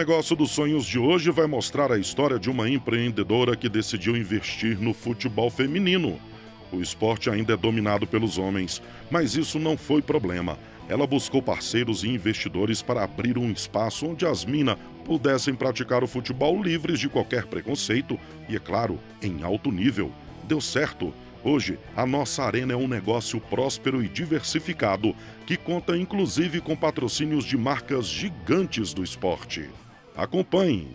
Negócio dos Sonhos de hoje vai mostrar a história de uma empreendedora que decidiu investir no futebol feminino. O esporte ainda é dominado pelos homens, mas isso não foi problema. Ela buscou parceiros e investidores para abrir um espaço onde as minas pudessem praticar o futebol livres de qualquer preconceito e, é claro, em alto nível. Deu certo. Hoje, a nossa arena é um negócio próspero e diversificado, que conta inclusive com patrocínios de marcas gigantes do esporte. Acompanhe!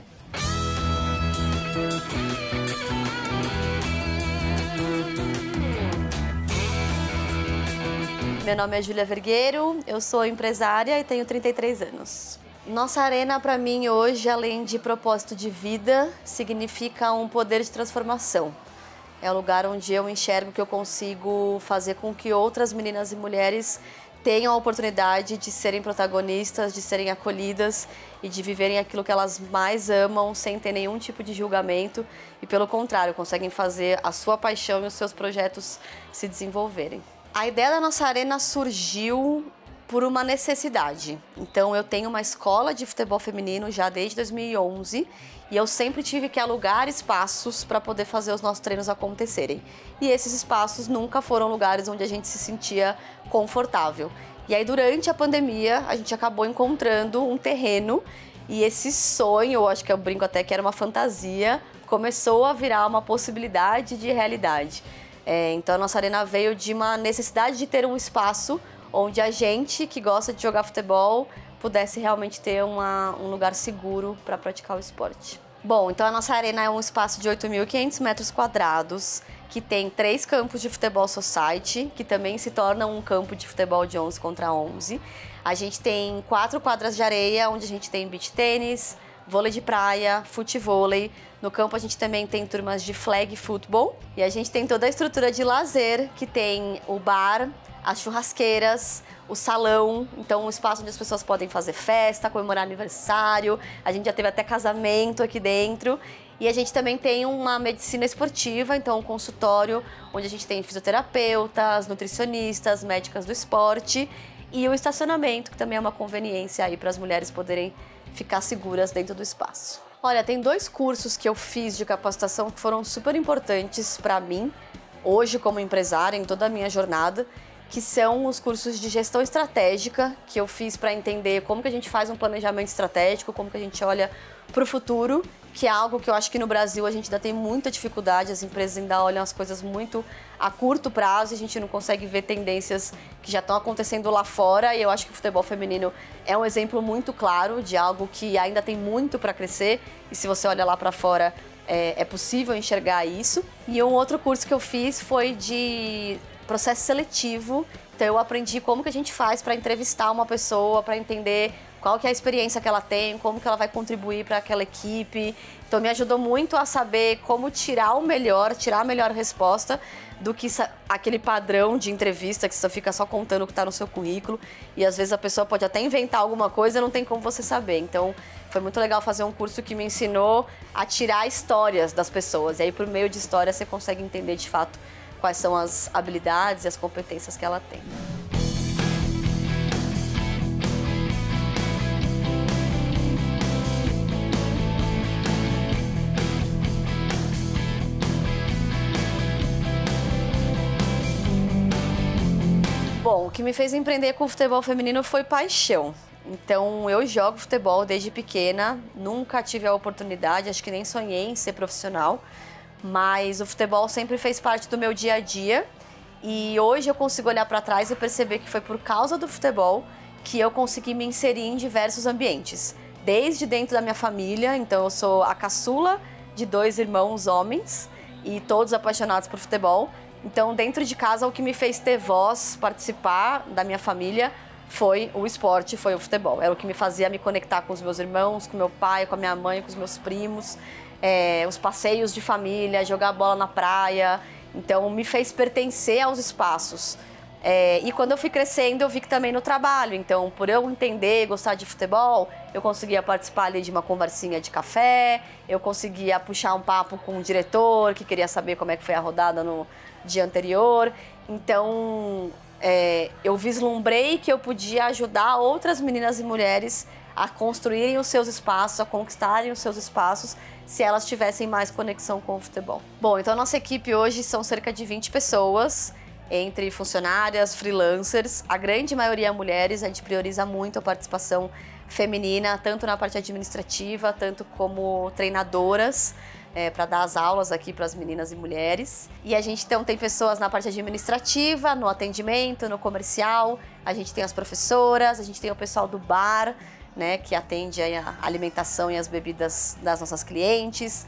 Meu nome é Júlia Vergueiro, eu sou empresária e tenho 33 anos. Nossa arena, para mim, hoje, além de propósito de vida, significa um poder de transformação. É um lugar onde eu enxergo que eu consigo fazer com que outras meninas e mulheres tenham a oportunidade de serem protagonistas, de serem acolhidas e de viverem aquilo que elas mais amam sem ter nenhum tipo de julgamento e, pelo contrário, conseguem fazer a sua paixão e os seus projetos se desenvolverem. A ideia da nossa arena surgiu por uma necessidade. Então, eu tenho uma escola de futebol feminino já desde 2011 e eu sempre tive que alugar espaços para poder fazer os nossos treinos acontecerem. E esses espaços nunca foram lugares onde a gente se sentia confortável. E aí, durante a pandemia, a gente acabou encontrando um terreno e esse sonho, eu acho que eu brinco até que era uma fantasia, começou a virar uma possibilidade de realidade. Então, a nossa arena veio de uma necessidade de ter um espaço onde a gente que gosta de jogar futebol pudesse realmente ter um lugar seguro para praticar o esporte. Bom, então a nossa arena é um espaço de 8.500 metros quadrados, que tem 3 campos de futebol society, que também se torna um campo de futebol de 11 contra 11. A gente tem 4 quadras de areia, onde a gente tem beach tênis, vôlei de praia, futevôlei. No campo a gente também tem turmas de flag football. E a gente tem toda a estrutura de lazer, que tem o bar, as churrasqueiras, o salão, então um espaço onde as pessoas podem fazer festa, comemorar aniversário. A gente já teve até casamento aqui dentro. E a gente também tem uma medicina esportiva, então um consultório onde a gente tem fisioterapeutas, nutricionistas, médicas do esporte e o estacionamento, que também é uma conveniência aí para as mulheres poderem ficar seguras dentro do espaço. Olha, tem 2 cursos que eu fiz de capacitação que foram super importantes para mim, hoje como empresária, em toda a minha jornada, que são os cursos de gestão estratégica, que eu fiz para entender como que a gente faz um planejamento estratégico, como que a gente olha para o futuro, que é algo que eu acho que no Brasil a gente ainda tem muita dificuldade, as empresas ainda olham as coisas muito a curto prazo, a gente não consegue ver tendências que já estão acontecendo lá fora, e eu acho que o futebol feminino é um exemplo muito claro de algo que ainda tem muito para crescer, e se você olha lá para fora, é possível enxergar isso. E um outro curso que eu fiz foi de processo seletivo, então eu aprendi como que a gente faz para entrevistar uma pessoa, para entender qual que é a experiência que ela tem, como que ela vai contribuir para aquela equipe. Então me ajudou muito a saber como tirar o melhor, tirar a melhor resposta do que aquele padrão de entrevista que você fica só contando o que está no seu currículo e às vezes a pessoa pode até inventar alguma coisa e não tem como você saber. Então foi muito legal fazer um curso que me ensinou a tirar histórias das pessoas e aí por meio de histórias você consegue entender de fato quais são as habilidades e as competências que ela tem. Bom, o que me fez empreender com o futebol feminino foi paixão. Então, eu jogo futebol desde pequena, nunca tive a oportunidade, acho que nem sonhei em ser profissional, mas o futebol sempre fez parte do meu dia a dia e hoje eu consigo olhar para trás e perceber que foi por causa do futebol que eu consegui me inserir em diversos ambientes. Desde dentro da minha família, então eu sou a caçula de 2 irmãos homens e todos apaixonados por futebol. Então, dentro de casa, o que me fez ter voz, participar da minha família, foi o esporte, foi o futebol. Era o que me fazia me conectar com os meus irmãos, com meu pai, com a minha mãe, com os meus primos. Os passeios de família, jogar bola na praia. Então, me fez pertencer aos espaços. E quando eu fui crescendo, eu vi que também no trabalho. Então, por eu entender e gostar de futebol, eu conseguia participar ali de uma conversinha de café, eu conseguia puxar um papo com o diretor, que queria saber como é que foi a rodada no dia anterior. Então, eu vislumbrei que eu podia ajudar outras meninas e mulheres a construírem os seus espaços, a conquistarem os seus espaços, se elas tivessem mais conexão com o futebol. Bom, então a nossa equipe hoje são cerca de 20 pessoas, entre funcionárias, freelancers, a grande maioria mulheres. A gente prioriza muito a participação feminina, tanto na parte administrativa, tanto como treinadoras, para dar as aulas aqui para as meninas e mulheres. E a gente então tem pessoas na parte administrativa, no atendimento, no comercial, a gente tem as professoras, a gente tem o pessoal do bar, né, que atende a alimentação e as bebidas das nossas clientes,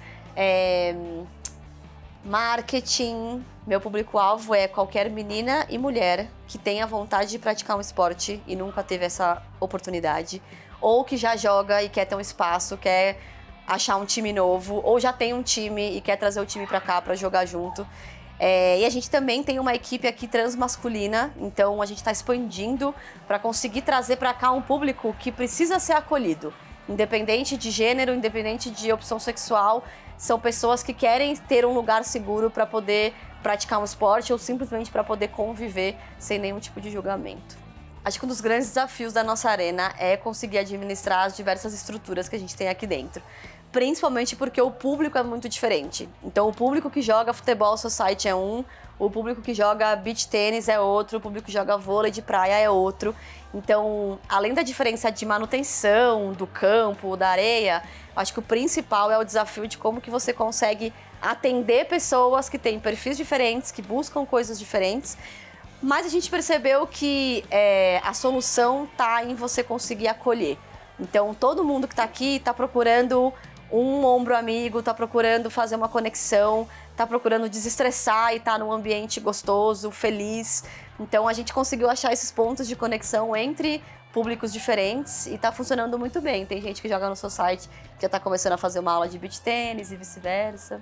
marketing. Meu público-alvo é qualquer menina e mulher que tenha vontade de praticar um esporte e nunca teve essa oportunidade, ou que já joga e quer ter um espaço, quer achar um time novo, ou já tem um time e quer trazer o time para cá para jogar junto. E a gente também tem uma equipe aqui transmasculina, então a gente está expandindo para conseguir trazer para cá um público que precisa ser acolhido, independente de gênero, independente de opção sexual. São pessoas que querem ter um lugar seguro para poder praticar um esporte ou simplesmente para poder conviver sem nenhum tipo de julgamento. Acho que um dos grandes desafios da nossa arena é conseguir administrar as diversas estruturas que a gente tem aqui dentro. Principalmente porque o público é muito diferente. Então o público que joga futebol society é um, o público que joga beach tênis é outro, o público que joga vôlei de praia é outro. Então, além da diferença de manutenção do campo, da areia, acho que o principal é o desafio de como que você consegue atender pessoas que têm perfis diferentes, que buscam coisas diferentes. Mas a gente percebeu que a solução está em você conseguir acolher. Então, todo mundo que está aqui está procurando um ombro amigo, está procurando fazer uma conexão, está procurando desestressar e estar num ambiente gostoso, feliz. Então, a gente conseguiu achar esses pontos de conexão entre públicos diferentes e está funcionando muito bem. Tem gente que joga no society que já está começando a fazer uma aula de beach tênis e vice-versa.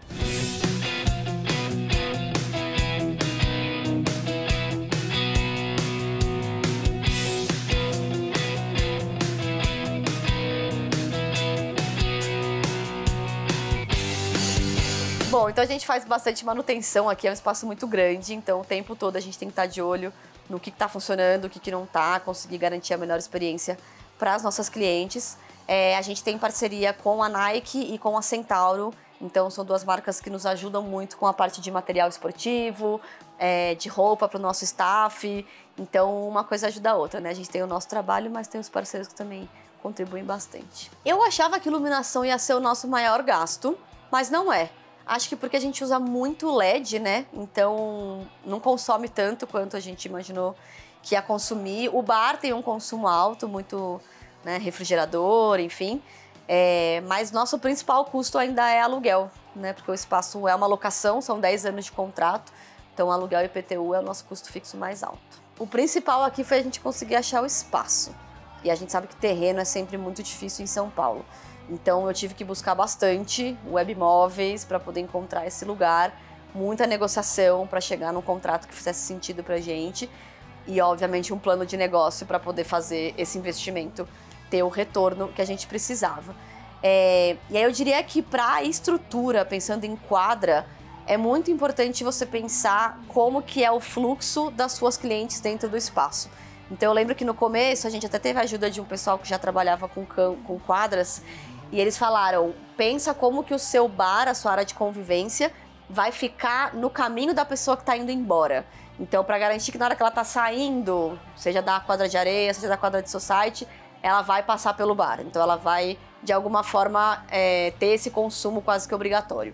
Bom, então a gente faz bastante manutenção aqui, é um espaço muito grande, então o tempo todo a gente tem que estar de olho no que está funcionando, o que não está, conseguir garantir a melhor experiência para as nossas clientes. A gente tem parceria com a Nike e com a Centauro, então são duas marcas que nos ajudam muito com a parte de material esportivo, de roupa para o nosso staff, então uma coisa ajuda a outra, né? A gente tem o nosso trabalho, mas tem os parceiros que também contribuem bastante. Eu achava que iluminação ia ser o nosso maior gasto, mas não é. Acho que porque a gente usa muito LED, né? Então não consome tanto quanto a gente imaginou que ia consumir. O bar tem um consumo alto, muito, né, refrigerador, enfim. Mas nosso principal custo ainda é aluguel, né? Porque o espaço é uma locação, são 10 anos de contrato. Então aluguel e IPTU é o nosso custo fixo mais alto. O principal aqui foi a gente conseguir achar o espaço. E a gente sabe que terreno é sempre muito difícil em São Paulo. Então eu tive que buscar bastante webmóveis para poder encontrar esse lugar, muita negociação para chegar num contrato que fizesse sentido para a gente e, obviamente, um plano de negócio para poder fazer esse investimento ter o retorno que a gente precisava. E aí eu diria que para a estrutura, pensando em quadra, é muito importante você pensar como que é o fluxo das suas clientes dentro do espaço. Então eu lembro que no começo a gente até teve a ajuda de um pessoal que já trabalhava com quadras. E eles falaram, pensa como que o seu bar, a sua área de convivência, vai ficar no caminho da pessoa que está indo embora. Então, para garantir que na hora que ela está saindo, seja da quadra de areia, seja da quadra de society, ela vai passar pelo bar. Então, ela vai, de alguma forma, ter esse consumo quase que obrigatório.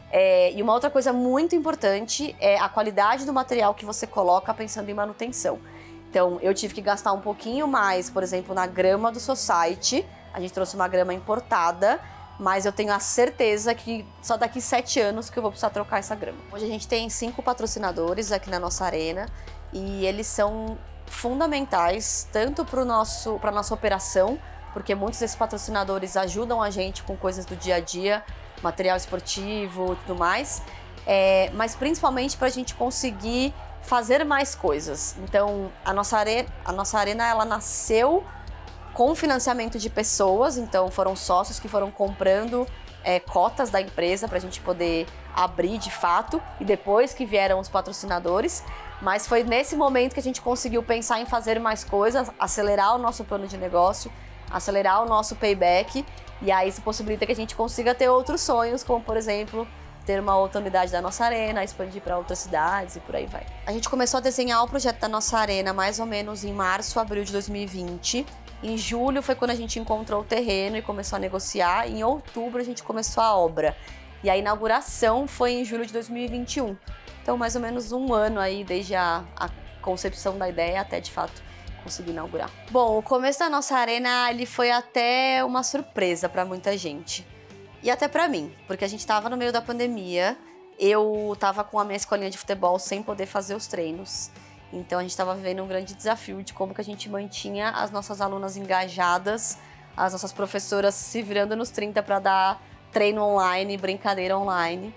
E uma outra coisa muito importante é a qualidade do material que você coloca pensando em manutenção. Então, eu tive que gastar um pouquinho mais, por exemplo, na grama do society. A gente trouxe uma grama importada, mas eu tenho a certeza que só daqui 7 anos que eu vou precisar trocar essa grama. Hoje a gente tem 5 patrocinadores aqui na nossa arena e eles são fundamentais tanto para a nossa operação, porque muitos desses patrocinadores ajudam a gente com coisas do dia a dia, material esportivo e tudo mais, mas principalmente para a gente conseguir fazer mais coisas. Então, a nossa arena ela nasceu com financiamento de pessoas, então foram sócios que foram comprando cotas da empresa para a gente poder abrir de fato, e depois que vieram os patrocinadores, mas foi nesse momento que a gente conseguiu pensar em fazer mais coisas, acelerar o nosso plano de negócio acelerar o nosso payback, e aí isso possibilita que a gente consiga ter outros sonhos, como por exemplo, ter uma outra unidade da nossa arena, expandir para outras cidades e por aí vai. A gente começou a desenhar o projeto da nossa arena mais ou menos em março, abril de 2020. Em julho foi quando a gente encontrou o terreno e começou a negociar. Em outubro a gente começou a obra. E a inauguração foi em julho de 2021. Então mais ou menos um ano aí desde a concepção da ideia até de fato conseguir inaugurar. Bom, o começo da nossa arena ele foi até uma surpresa para muita gente. E até pra mim, porque a gente tava no meio da pandemia, eu tava com a minha escolinha de futebol sem poder fazer os treinos. Então a gente tava vivendo um grande desafio de como que a gente mantinha as nossas alunas engajadas, as nossas professoras se virando nos 30 para dar treino online, brincadeira online.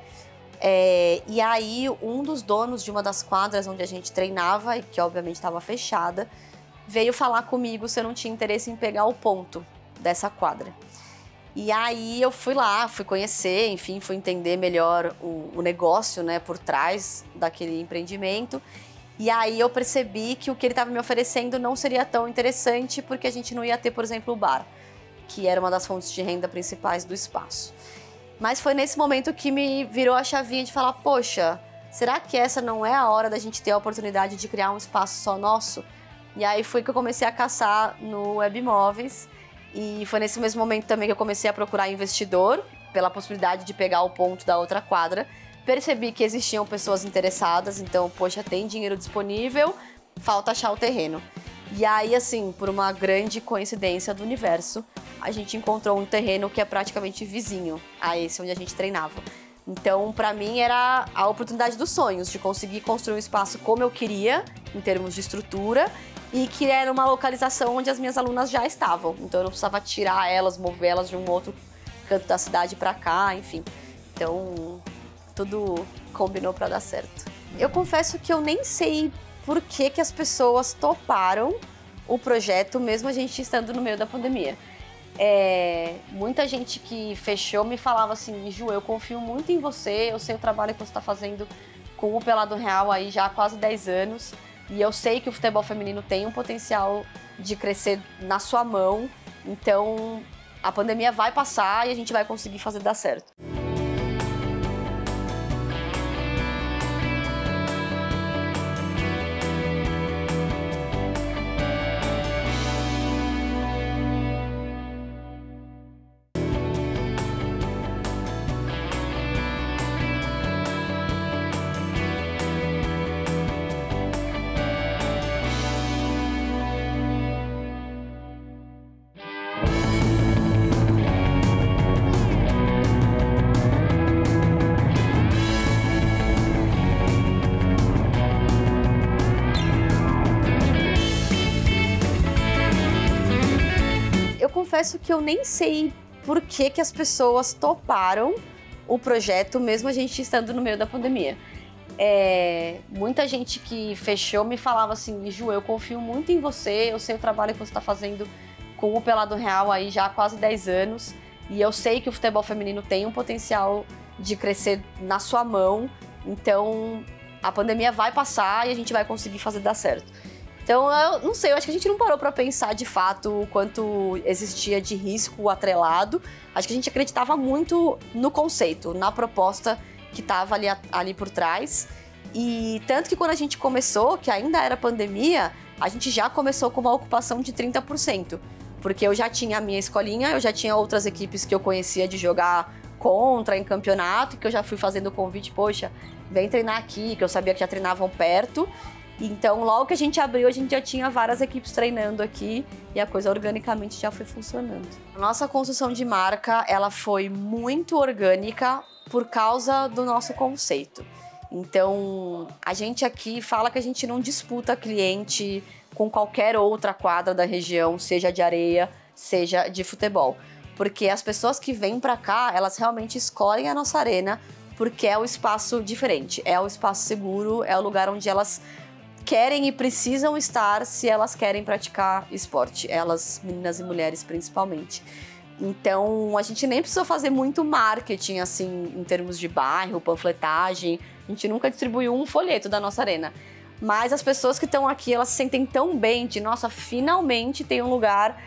E aí um dos donos de uma das quadras onde a gente treinava, e que obviamente estava fechada, veio falar comigo se eu não tinha interesse em pegar o ponto dessa quadra. E aí eu fui lá, fui conhecer, enfim, fui entender melhor o negócio, né, por trás daquele empreendimento. E aí eu percebi que o que ele estava me oferecendo não seria tão interessante porque a gente não ia ter, por exemplo, o bar, que era uma das fontes de renda principais do espaço. Mas foi nesse momento que me virou a chavinha de falar, poxa, será que essa não é a hora da gente ter a oportunidade de criar um espaço só nosso? E aí foi que eu comecei a caçar no Webmóveis. E foi nesse mesmo momento também que eu comecei a procurar investidor, pela possibilidade de pegar o ponto da outra quadra. Percebi que existiam pessoas interessadas, então, poxa, tem dinheiro disponível, falta achar o terreno. E aí, assim, por uma grande coincidência do universo, a gente encontrou um terreno que é praticamente vizinho a esse onde a gente treinava. Então, pra mim, era a oportunidade dos sonhos, de conseguir construir um espaço como eu queria, em termos de estrutura, e que era uma localização onde as minhas alunas já estavam. Então eu não precisava tirar elas, mover elas de um outro canto da cidade para cá, enfim. Então tudo combinou para dar certo. Eu confesso que eu nem sei por que as pessoas toparam o projeto, mesmo a gente estando no meio da pandemia. Muita gente que fechou me falava assim, Ju, eu confio muito em você, eu sei o trabalho que você está fazendo com o Pelado Real aí já há quase 10 anos. E eu sei que o futebol feminino tem um potencial de crescer na sua mão. Então, a pandemia vai passar e a gente vai conseguir fazer dar certo. Confesso que eu nem sei por que as pessoas toparam o projeto, mesmo a gente estando no meio da pandemia. Muita gente que fechou me falava assim, Ju, eu confio muito em você, eu sei o trabalho que você está fazendo com o Pelado Real aí já há quase 10 anos, e eu sei que o futebol feminino tem um potencial de crescer na sua mão, então a pandemia vai passar e a gente vai conseguir fazer dar certo. Então, eu não sei, eu acho que a gente não parou para pensar de fato o quanto existia de risco atrelado. Acho que a gente acreditava muito no conceito, na proposta que estava ali por trás. E tanto que quando a gente começou, que ainda era pandemia, a gente já começou com uma ocupação de 30%. Porque eu já tinha a minha escolinha, eu já tinha outras equipes que eu conhecia de jogar contra em campeonato, que eu já fui fazendo o convite, poxa, vem treinar aqui, que eu sabia que já treinavam perto. Então, logo que a gente abriu, a gente já tinha várias equipes treinando aqui e a coisa organicamente já foi funcionando. A nossa construção de marca, ela foi muito orgânica por causa do nosso conceito. Então, a gente aqui fala que a gente não disputa cliente com qualquer outra quadra da região, seja de areia, seja de futebol. Porque as pessoas que vêm pra cá, elas realmente escolhem a nossa arena porque é o espaço diferente, é o espaço seguro, é o lugar onde elas querem e precisam estar se elas querem praticar esporte, elas, meninas e mulheres principalmente. Então, a gente nem precisou fazer muito marketing, assim, em termos de bairro, panfletagem. A gente nunca distribuiu um folheto da nossa arena. Mas as pessoas que estão aqui, elas se sentem tão bem de, nossa, finalmente tem um lugar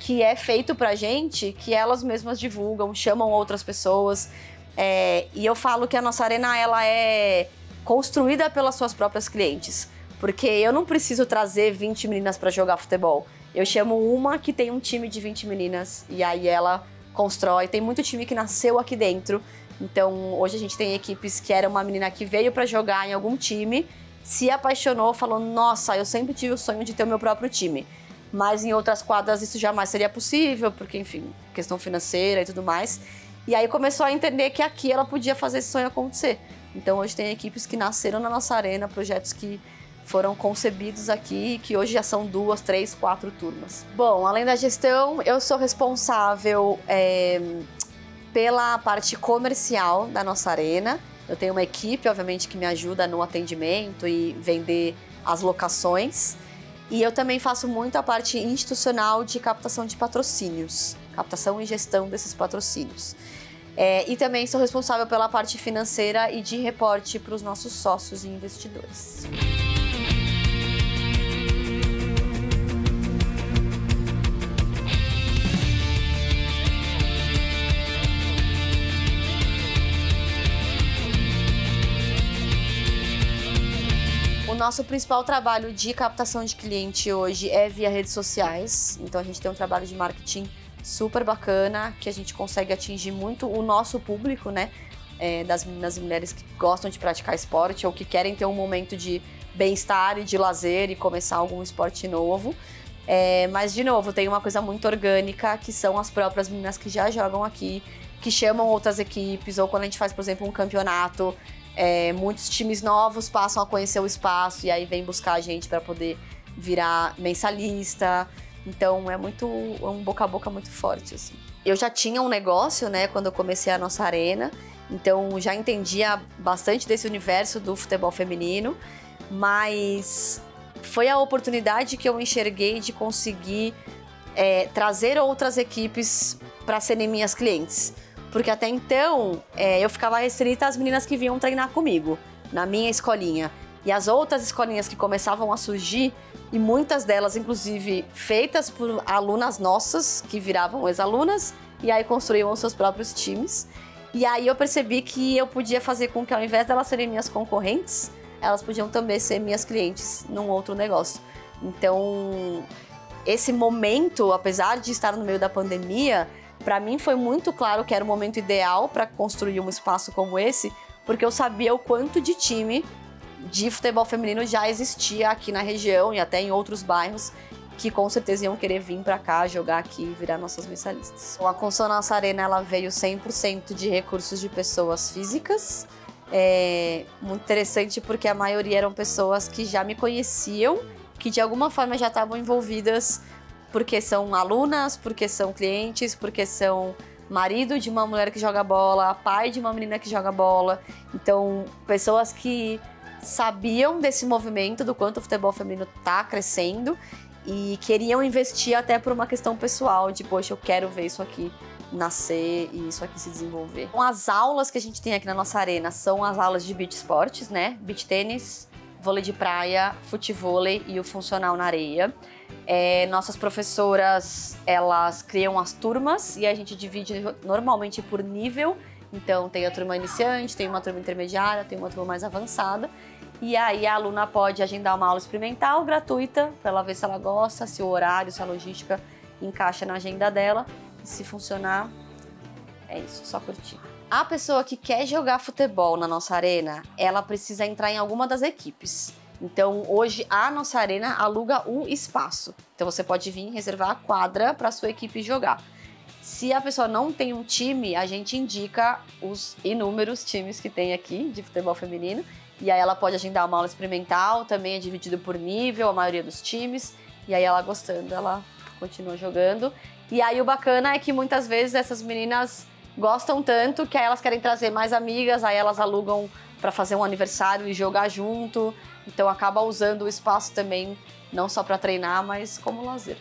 que é feito pra gente, que elas mesmas divulgam, chamam outras pessoas. E eu falo que a nossa arena, ela é construída pelas suas próprias clientes. Porque eu não preciso trazer 20 meninas para jogar futebol. Eu chamo uma que tem um time de 20 meninas e aí ela constrói. Tem muito time que nasceu aqui dentro. Então, hoje a gente tem equipes que era uma menina que veio para jogar em algum time, se apaixonou, falou, nossa, eu sempre tive o sonho de ter o meu próprio time. Mas em outras quadras isso jamais seria possível, porque, enfim, questão financeira e tudo mais. E aí começou a entender que aqui ela podia fazer esse sonho acontecer. Então, hoje tem equipes que nasceram na nossa arena, projetos que foram concebidos aqui, que hoje já são 2, 3, 4 turmas. Bom, além da gestão, eu sou responsável pela parte comercial da nossa arena. Eu tenho uma equipe, obviamente, que me ajuda no atendimento e vender as locações. E eu também faço muito a parte institucional de captação de patrocínios, captação e gestão desses patrocínios. E também sou responsável pela parte financeira e de reporte para os nossos sócios e investidores. O nosso principal trabalho de captação de cliente hoje é via redes sociais. Então a gente tem um trabalho de marketing super bacana, que a gente consegue atingir muito o nosso público, né? Das meninas e mulheres que gostam de praticar esporte ou que querem ter um momento de bem-estar e de lazer e começar algum esporte novo. Mas, de novo, tem uma coisa muito orgânica, que são as próprias meninas que já jogam aqui, que chamam outras equipes, ou quando a gente faz, por exemplo, um campeonato, muitos times novos passam a conhecer o espaço e aí vem buscar a gente para poder virar mensalista. Então é um boca a boca muito forte, assim. Eu já tinha um negócio, né, quando eu comecei a nossa arena, então já entendia bastante desse universo do futebol feminino, mas foi a oportunidade que eu enxerguei de conseguir trazer outras equipes para serem minhas clientes. Porque até então, eu ficava restrita às meninas que vinham treinar comigo, na minha escolinha. E as outras escolinhas que começavam a surgir, e muitas delas, inclusive, feitas por alunas nossas, que viravam ex-alunas, e aí construíam os seus próprios times. E aí eu percebi que eu podia fazer com que, ao invés delas serem minhas concorrentes, elas podiam também ser minhas clientes num outro negócio. Então, esse momento, apesar de estar no meio da pandemia, para mim foi muito claro que era o momento ideal para construir um espaço como esse, porque eu sabia o quanto de time de futebol feminino já existia aqui na região e até em outros bairros que com certeza iam querer vir para cá, jogar aqui e virar nossas mensalistas. A construção da nossa arena, ela veio 100% de recursos de pessoas físicas. Muito interessante porque a maioria eram pessoas que já me conheciam, que de alguma forma já estavam envolvidas porque são alunas, porque são clientes, porque são marido de uma mulher que joga bola, pai de uma menina que joga bola. Então, pessoas que sabiam desse movimento, do quanto o futebol feminino está crescendo e queriam investir até por uma questão pessoal, de, poxa, eu quero ver isso aqui nascer e isso aqui se desenvolver. Então, as aulas que a gente tem aqui na nossa arena são as aulas de beach esportes, né? Beach tênis, vôlei de praia, futevôlei e o funcional na areia. Nossas professoras, elas criam as turmas e a gente divide normalmente por nível. Então tem a turma iniciante, tem uma turma intermediária, tem uma turma mais avançada. E aí a aluna pode agendar uma aula experimental gratuita para ela ver se ela gosta, se o horário, se a logística encaixa na agenda dela. E se funcionar, é isso, só curtir. A pessoa que quer jogar futebol na nossa arena, ela precisa entrar em alguma das equipes. Então, hoje, a nossa arena aluga um espaço. Então, você pode vir reservar a quadra para a sua equipe jogar. Se a pessoa não tem um time, a gente indica os inúmeros times que tem aqui de futebol feminino. E aí ela pode agendar uma aula experimental, também é dividido por nível, a maioria dos times. E aí ela gostando, ela continua jogando. E aí o bacana é que muitas vezes essas meninas gostam tanto que aí elas querem trazer mais amigas, aí elas alugam para fazer um aniversário e jogar junto. Então acaba usando o espaço também, não só para treinar, mas como lazer.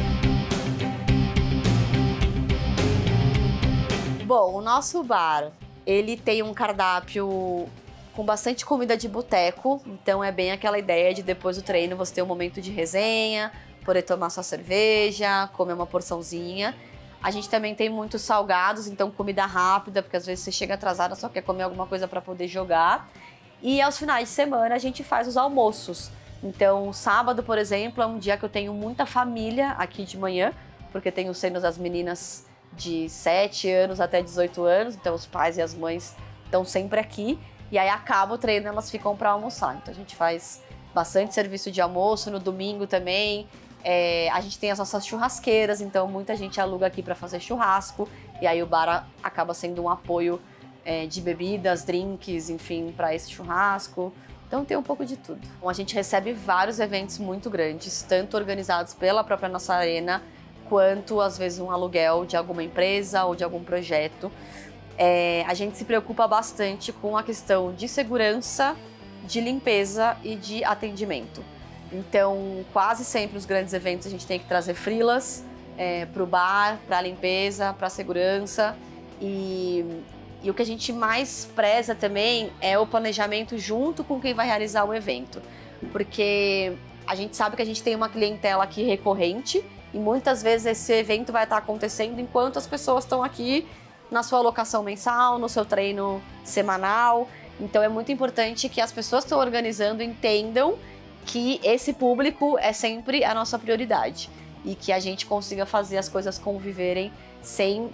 Bom, o nosso bar, ele tem um cardápio com bastante comida de boteco, então é bem aquela ideia de depois do treino você ter um momento de resenha, poder tomar sua cerveja, comer uma porçãozinha. A gente também tem muitos salgados, então comida rápida, porque às vezes você chega atrasada, só quer comer alguma coisa para poder jogar. E aos finais de semana a gente faz os almoços. Então, sábado, por exemplo, é um dia que eu tenho muita família aqui de manhã, porque tenho os treinos das meninas de 7 anos até 18 anos, então os pais e as mães estão sempre aqui. E aí acaba o treino, elas ficam para almoçar. Então a gente faz bastante serviço de almoço, no domingo também. A gente tem as nossas churrasqueiras, então muita gente aluga aqui para fazer churrasco. E aí o bar acaba sendo um apoio de bebidas, drinks, enfim, para esse churrasco. Então tem um pouco de tudo. Bom, a gente recebe vários eventos muito grandes, tanto organizados pela própria nossa arena, quanto às vezes um aluguel de alguma empresa ou de algum projeto. A gente se preocupa bastante com a questão de segurança, de limpeza e de atendimento. Então, quase sempre os grandes eventos a gente tem que trazer freelas para o bar, para a limpeza, para a segurança. E o que a gente mais preza também é o planejamento junto com quem vai realizar o evento. Porque a gente sabe que a gente tem uma clientela aqui recorrente e muitas vezes esse evento vai estar acontecendo enquanto as pessoas estão aqui na sua alocação mensal, no seu treino semanal. Então é muito importante que as pessoas que estão organizando entendam que esse público é sempre a nossa prioridade e que a gente consiga fazer as coisas conviverem sem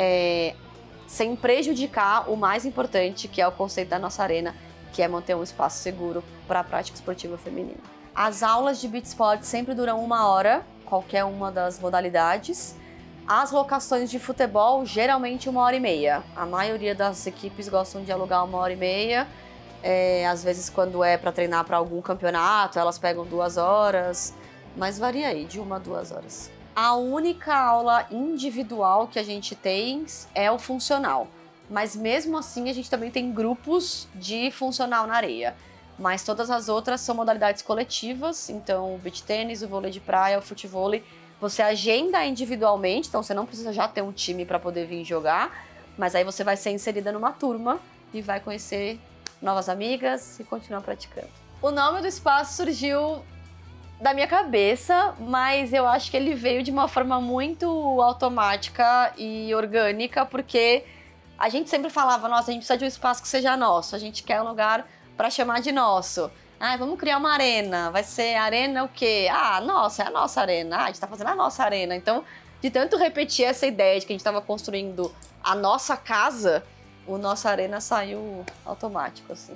prejudicar o mais importante, que é o conceito da nossa arena, que é manter um espaço seguro para a prática esportiva feminina. As aulas de beach sport sempre duram 1 hora, qualquer uma das modalidades. As locações de futebol, geralmente 1h30. A maioria das equipes gostam de alugar 1h30. Às vezes, quando é para treinar para algum campeonato, elas pegam 2 horas. Mas varia aí, de 1 a 2 horas. A única aula individual que a gente tem é o funcional. Mas mesmo assim, a gente também tem grupos de funcional na areia. Mas todas as outras são modalidades coletivas. Então, o beach tênis, o vôlei de praia, o futevôlei, você agenda individualmente, então você não precisa já ter um time para poder vir jogar, mas aí você vai ser inserida numa turma e vai conhecer novas amigas e continuar praticando. O nome do espaço surgiu da minha cabeça, mas eu acho que ele veio de uma forma muito automática e orgânica, porque a gente sempre falava, nossa, a gente precisa de um espaço que seja nosso, a gente quer um lugar para chamar de nosso. Vamos criar uma arena, vai ser arena o quê? Nossa, é a nossa arena, a gente tá fazendo a nossa arena. Então, de tanto repetir essa ideia de que a gente tava construindo a nossa casa, o nossa arena saiu automático, assim.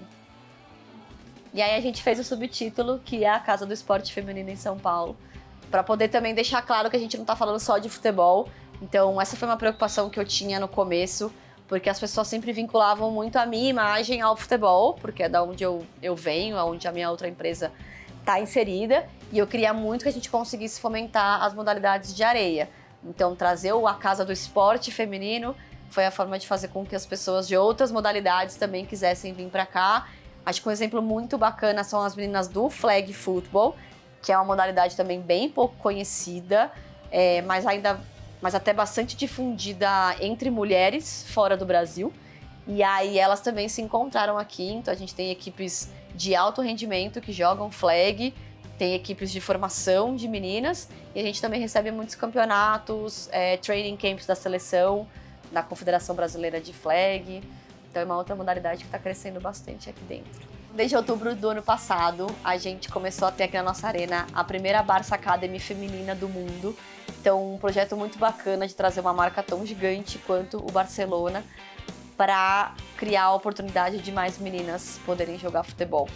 E aí a gente fez o subtítulo, que é a Casa do Esporte Feminino em São Paulo, para poder também deixar claro que a gente não tá falando só de futebol. Então, essa foi uma preocupação que eu tinha no começo, porque as pessoas sempre vinculavam muito a minha imagem ao futebol, porque é da onde eu venho, onde a minha outra empresa está inserida, e eu queria muito que a gente conseguisse fomentar as modalidades de areia. Então, trazer a Casa do Esporte Feminino foi a forma de fazer com que as pessoas de outras modalidades também quisessem vir para cá. Acho que um exemplo muito bacana são as meninas do Flag Football, que é uma modalidade também bem pouco conhecida, mas até bastante difundida entre mulheres fora do Brasil. E aí elas também se encontraram aqui, então a gente tem equipes de alto rendimento que jogam flag, tem equipes de formação de meninas, e a gente também recebe muitos campeonatos, training camps da seleção, da Confederação Brasileira de Flag. Então é uma outra modalidade que está crescendo bastante aqui dentro. Desde outubro do ano passado, a gente começou a ter aqui na nossa arena a primeira Barça Academy feminina do mundo. Então, um projeto muito bacana de trazer uma marca tão gigante quanto o Barcelona para criar a oportunidade de mais meninas poderem jogar futebol.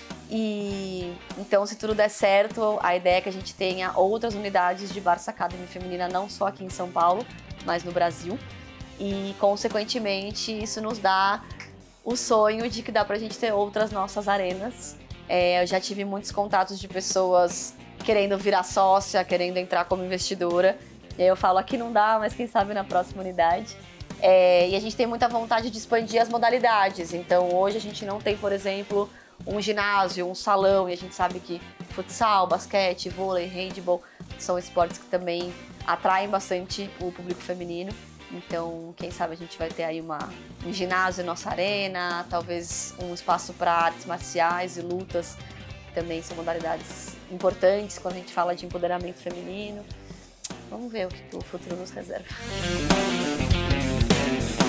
E então, se tudo der certo, a ideia é que a gente tenha outras unidades de Barça Academy feminina, não só aqui em São Paulo, mas no Brasil. E, consequentemente, isso nos dá o sonho de que dá pra gente ter outras nossas arenas. Eu já tive muitos contatos de pessoas querendo virar sócia, querendo entrar como investidora. E aí eu falo, aqui não dá, mas quem sabe na próxima unidade. E a gente tem muita vontade de expandir as modalidades. Então, hoje a gente não tem, por exemplo, um ginásio, um salão. E a gente sabe que futsal, basquete, vôlei, handball são esportes que também atraem bastante o público feminino. Então, quem sabe a gente vai ter aí um ginásio em nossa arena, talvez um espaço para artes marciais e lutas, que também são modalidades importantes quando a gente fala de empoderamento feminino. Vamos ver o que o futuro nos reserva.